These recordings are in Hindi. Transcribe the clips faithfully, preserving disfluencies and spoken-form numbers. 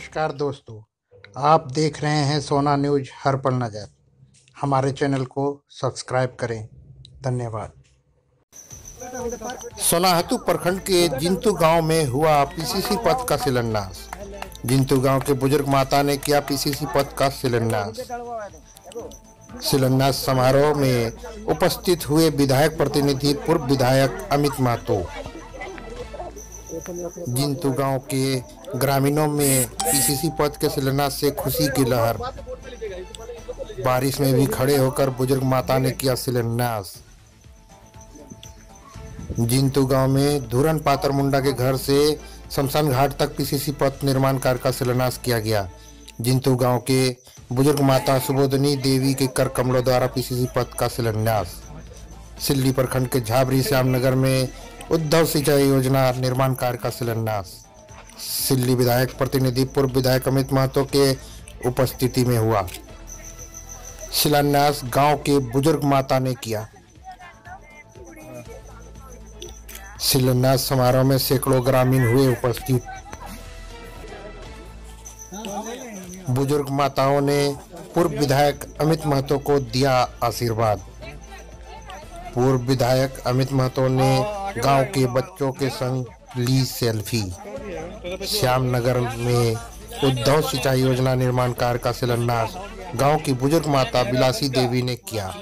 नमस्कार दोस्तों, आप देख रहे हैं सोना न्यूज हर पल नज़र। हमारे चैनल को सब्सक्राइब करें। धन्यवाद। सोनाहतू प्रखंड के जिंतू गांव में हुआ पीसीसी पद का शिलान्यास। जिंतू गांव के बुजुर्ग माता ने किया पीसीसी पद का शिलान्यास। शिलान्यास समारोह में उपस्थित हुए विधायक प्रतिनिधि पूर्व विधायक अमित महतो। जिंतू गांव के ग्रामीणों में पीसीसी पद के शिलान्यास से खुशी की लहर। बारिश में भी खड़े होकर बुजुर्ग माता ने किया शिलान्यास। जिंतू गांव में धुरन पातर मुंडा के घर से शमशान घाट तक पीसीसी पथ निर्माण कार्य का शिलान्यास किया गया। जिंतू गांव के बुजुर्ग माता सुबोधनी देवी के कर कमलों द्वारा पीसीसी पथ का शिलान्यास। सिल्ली प्रखंड के झाबरी श्यामनगर में उद्धव सिंचाई योजना निर्माण कार्य का शिलान्यास सिल्ली विधायक प्रतिनिधि पूर्व विधायक अमित महतो के उपस्थिति में हुआ। शिलान्यास गांव के बुजुर्ग माता ने किया। शिलान्यास समारोह में सैकड़ों ग्रामीण हुए उपस्थित। बुजुर्ग माताओं ने पूर्व विधायक अमित महतो को दिया आशीर्वाद। पूर्व विधायक अमित महतो ने गांव के बच्चों के संग ली सेल्फी। श्यामनगर में उद्धव सिंचाई योजना निर्माण कार्य का शिलान्यास गांव की बुजुर्ग माता बिलासी देवी ने किया।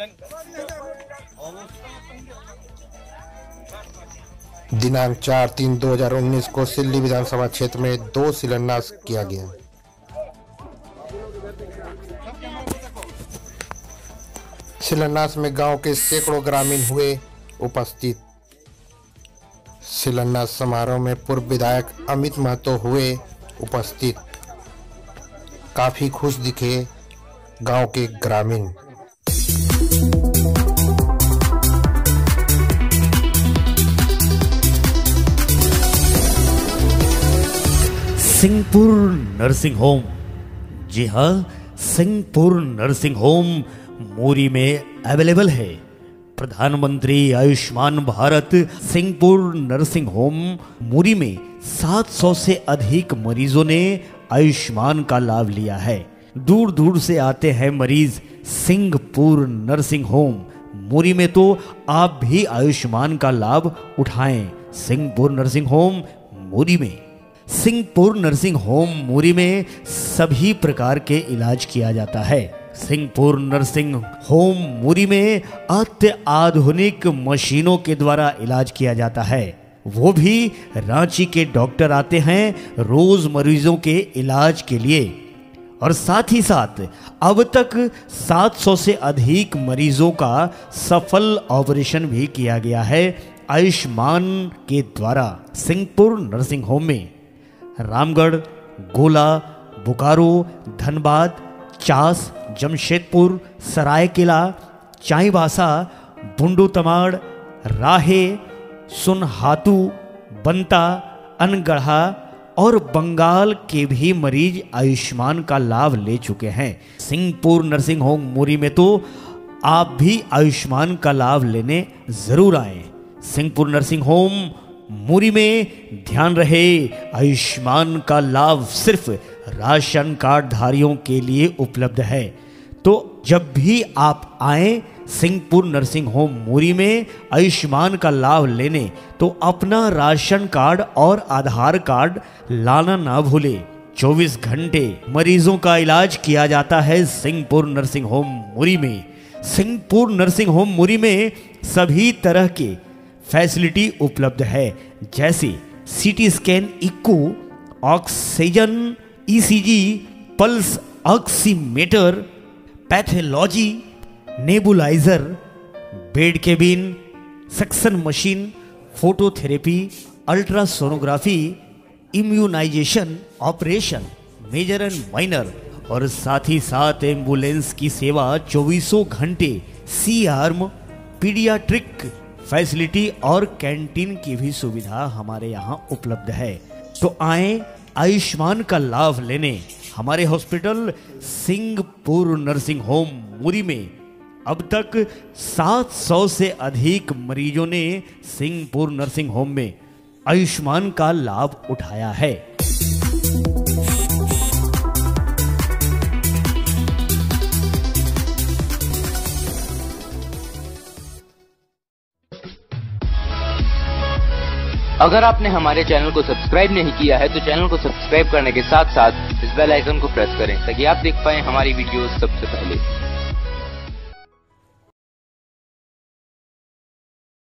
दिनांक चार तीन दो हजार उन्नीस को सिल्ली विधानसभा क्षेत्र में दो शिलान्यास किया गया। शिलान्यास में गांव के सैकड़ों ग्रामीण हुए उपस्थित। शिलान्यास समारोह में पूर्व विधायक अमित महतो हुए उपस्थित। काफी खुश दिखे गांव के ग्रामीण। Singhpur nursing home. जी हाँ, सिंहपुर नर्सिंग होम मोरी में अवेलेबल है। प्रधानमंत्री आयुष्मान भारत सिंहपुर नर्सिंग होम मोरी में सात सौ से अधिक मरीजों ने आयुष्मान का लाभ लिया है। दूर दूर से आते हैं मरीज सिंहपुर नर्सिंग होम मोरी में, तो आप भी आयुष्मान का लाभ उठाएं। सिंहपुर नर्सिंग होम मोरी में सिंहपुर नर्सिंग होम मोरी में सभी प्रकार के इलाज किया जाता है। सिंहपुर नर्सिंग होम मोरी में अत्याधुनिक मशीनों के द्वारा इलाज किया जाता है। वो भी रांची के डॉक्टर आते हैं रोज मरीजों के इलाज के लिए। और साथ ही साथ अब तक सात सौ से अधिक मरीजों का सफल ऑपरेशन भी किया गया है आयुष्मान के द्वारा। सिंहपुर नर्सिंग होम में रामगढ़, गोला, बोकारो, धनबाद, चास, जमशेदपुर, सरायकेला, चाईबासा, बुंडू तमाड़, राहे, सुनहातू, बंता, अनगढ़ा और बंगाल के भी मरीज आयुष्मान का लाभ ले चुके हैं। सिंहपुर नर्सिंग होम मोरी में तो आप भी आयुष्मान का लाभ लेने जरूर आए। सिंहपुर नर्सिंग होम मोरी में ध्यान रहे, आयुष्मान का लाभ सिर्फ राशन कार्ड धारियों के लिए उपलब्ध है। तो जब भी आप आए सिंहपुर नर्सिंग होम मोरी में आयुष्मान का लाभ लेने, तो अपना राशन कार्ड और आधार कार्ड लाना ना भूले। चौबीस घंटे मरीजों का इलाज किया जाता है सिंहपुर नर्सिंग होम मोरी में। सिंहपुर नर्सिंग होम मोरी में सभी तरह के फैसिलिटी उपलब्ध है, जैसे CT scan, echo, oxygen, ECG, pulse oximeter, pathology, nebuliser, bed cabin, suction machine, phototherapy, ultrasonography, immunisation operation, major and minor, और साथ ही साथ एम्बुलेंस की सेवा चौबीसों घंटे, सी आर्म, पीडियाट्रिक फैसिलिटी और कैंटीन की भी सुविधा हमारे यहाँ उपलब्ध है। तो आए आयुष्मान का लाभ लेने हमारे hospital Singhpur nursing home Mori में। अब तक सात सौ से अधिक मरीजों ने सिंहपुर नर्सिंग होम में आयुष्मान का लाभ उठाया है। अगर आपने हमारे चैनल को सब्सक्राइब नहीं किया है तो चैनल को सब्सक्राइब करने के साथ साथ इस बेल आइकन को प्रेस करें ताकि आप देख पाएं हमारी वीडियोस सबसे पहले।